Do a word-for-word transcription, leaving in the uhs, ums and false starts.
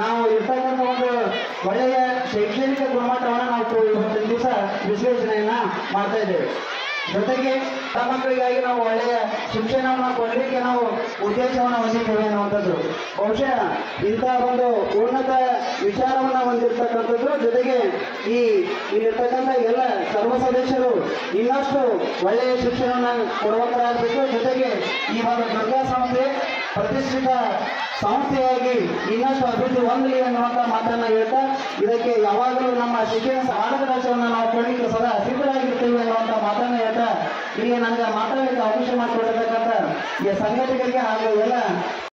ನಾವು ಇರ್ತಕ್ಕಂಥ ಒಂದು ಒಳ್ಳೆಯ ಶೈಕ್ಷಣಿಕ ಗುಣಮಟ್ಟವನ್ನು ನಾವು ಇವತ್ತಿನ ದಿವಸ ವಿಶ್ಲೇಷಣೆಯನ್ನ ಮಾಡ್ತಾ ಇದ್ದೇವೆ. ಜೊತೆಗೆ ಮಕ್ಕಳಿಗಾಗಿ ನಾವು ಒಳ್ಳೆಯ ಶಿಕ್ಷಣವನ್ನು ಕೊಡಲಿಕ್ಕೆ ನಾವು ಉದ್ದೇಶವನ್ನು ಹೊಂದಿದ್ದೇವೆ ಅನ್ನುವಂಥದ್ದು. ಬಹುಶಃ ಇಂತಹ ಒಂದು ಉನ್ನತ ವಿಚಾರವನ್ನು ಹೊಂದಿರತಕ್ಕಂಥದ್ದು. ಜೊತೆಗೆ ಈ ಇಲ್ಲಿರ್ತಕ್ಕಂಥ ಎಲ್ಲ ಸರ್ವ ಸದಸ್ಯರು ಇನ್ನಷ್ಟು ಒಳ್ಳೆಯ ಶಿಕ್ಷಣವನ್ನು ಕೊಡುವಂತರಾಗಬೇಕು. ಜೊತೆಗೆ ಈ ಒಂದು ದುರ್ಗಾ ಸಂಸ್ಥೆ ಪ್ರತಿಷ್ಠಿತ ಸಂಸ್ಥೆಯಾಗಿ ಇನ್ನಷ್ಟು ಅಭಿವೃದ್ಧಿ ಹೊಂದಲಿ ಅನ್ನುವಂಥ ಮಾತನ್ನ ಹೇಳ್ತಾ, ಇದಕ್ಕೆ ಯಾವಾಗಲೂ ನಮ್ಮ ಶಿಕ್ಷಣ ಮಾರ್ಗದರ್ಶನವನ್ನು ನಾವು ಕೊಡಲಿಕ್ಕೆ ಸದಾ ಸಿದ್ಧರಾಗಿರ್ತೇವೆ ಅನ್ನುವಂಥ ಮಾತನ್ನ ಹೇಳ್ತಾ, ಇಲ್ಲಿ ನನಗೆ ಮಾತಾಡಲಿಕ್ಕೆ ಅವಕಾಶ ಮಾಡಿಕೊಟ್ಟಿರ್ತಕ್ಕಂಥ ಈ ಸಂಘಟಕರಿಗೆ ಹಾಗೂ ಎಲ್ಲ